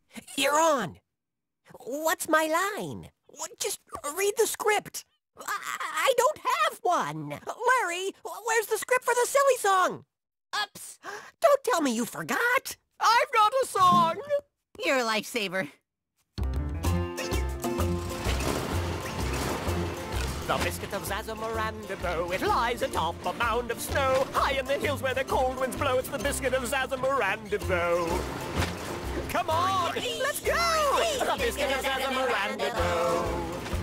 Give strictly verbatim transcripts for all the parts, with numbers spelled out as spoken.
You're on. What's my line? Just read the script. I don't have one. Larry, where's the script for the silly song? Oops. Don't tell me you forgot. I've got a song. You're a lifesaver. The biscuit of Zazzamarandabo, it lies atop a mound of snow. High in the hills where the cold winds blow, it's the biscuit of Zazzamarandabo. Come on, let's go! The biscuit of Zazzamarandabo.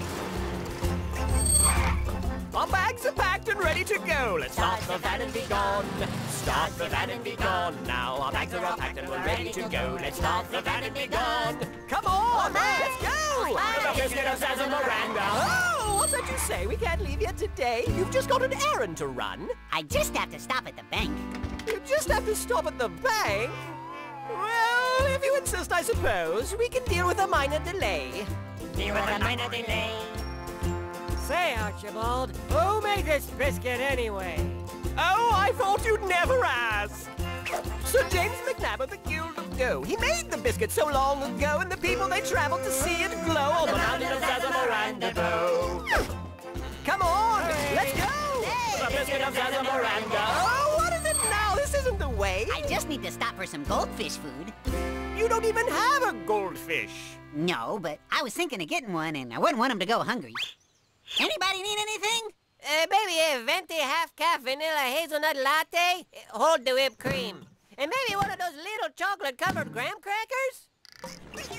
Our bags are packed and ready to go. Let's start the van and be gone. Start the van and be gone. Now our bags are all packed and we're ready to go. Let's start the van and be gone. Come on, let's go! The biscuit of Zazzamaranda. Oh, what's that you say? We can't leave yet today. You've just got an errand to run. I just have to stop at the bank. You just have to stop at the bank? Well, if you insist, I suppose. We can deal with a minor delay. Deal with a minor delay. Say, Archibald, who made this biscuit anyway? Oh, I thought you'd never ask. Sir James McNabb of the Guild of Go. He made the biscuit so long ago, and the people they traveled to see it glow on the mountain of Zazzamarandabo. Come on, hey. Let's go! Hey. The biscuit of Zazzamaranda. Oh, what is it now? This isn't the way. I just need to stop for some goldfish food. You don't even have a goldfish. No, but I was thinking of getting one, and I wouldn't want him to go hungry. Anybody need anything? Uh, maybe a venti half-calf vanilla hazelnut latte. Hold the whipped cream. And maybe one of those little chocolate-covered graham crackers?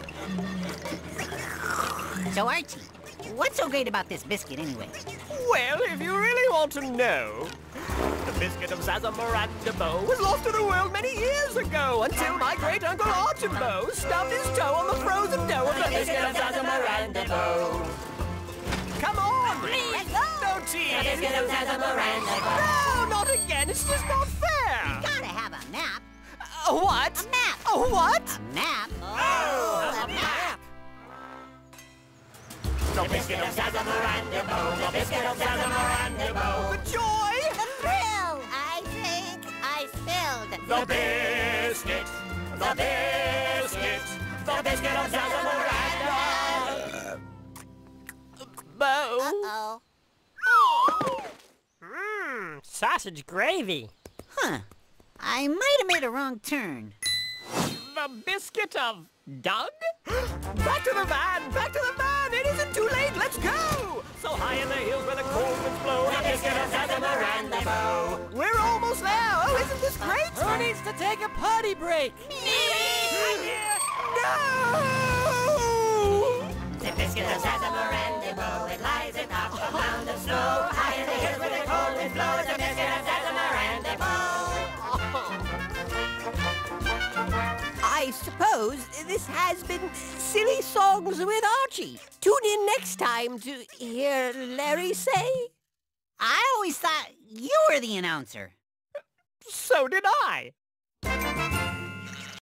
So, Archie, what's so great about this biscuit anyway? Well, if you really want to know, the biscuit of Zazzamarandabo was lost to the world many years ago until my great-uncle Archibald stubbed his toe on the frozen dough of the biscuit of Zazzamarandabo. Come on! Let's go! No tease! The biscuit of Zazzamarandabo. No, not again! It's just not fair! You gotta have a map. A what? A map. A what? A map. Oh, a, a map. map. The biscuit of Zazzamarandabo. The biscuit of Zazzamarandabo. The joy! The thrill! I think I spilled. The biscuit! The biscuit! The biscuit of Zazzamarandabo! Bo. Uh-oh. Mmm, sausage gravy. Huh. I might have made a wrong turn. The biscuit of Doug? Back to the van! Back to the van! It isn't too late! Let's go! So high in the hills where the cold winds blow, the biscuit of Zazzamarandabo. We're almost there! Oh, isn't this great? Who needs to take a potty break? No! The biscuit of Zazzamarandabo, it lies atop a mound of snow. High in the hills where the cold wind blows, the biscuit of Zazzamarandabo. I suppose this has been Silly Songs with Archie. Tune in next time to hear Larry say. I always thought you were the announcer. So did I.